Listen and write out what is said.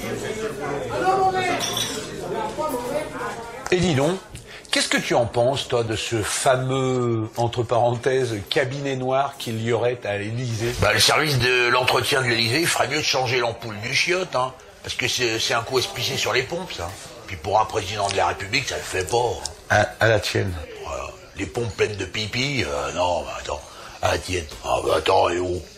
Et dis donc, qu'est-ce que tu en penses, toi, de ce fameux, entre parenthèses, cabinet noir qu'il y aurait à l'Élysée? Bah, le service de l'entretien de l'Élysée, il ferait mieux de changer l'ampoule du chiotte, hein. Parce que c'est un coup espicé sur les pompes, ça. Puis pour un président de la République, ça le fait pas. À la tienne. Voilà. Les pompes pleines de pipi, non, bah attends. À la tienne. Ah bah attends, et oh.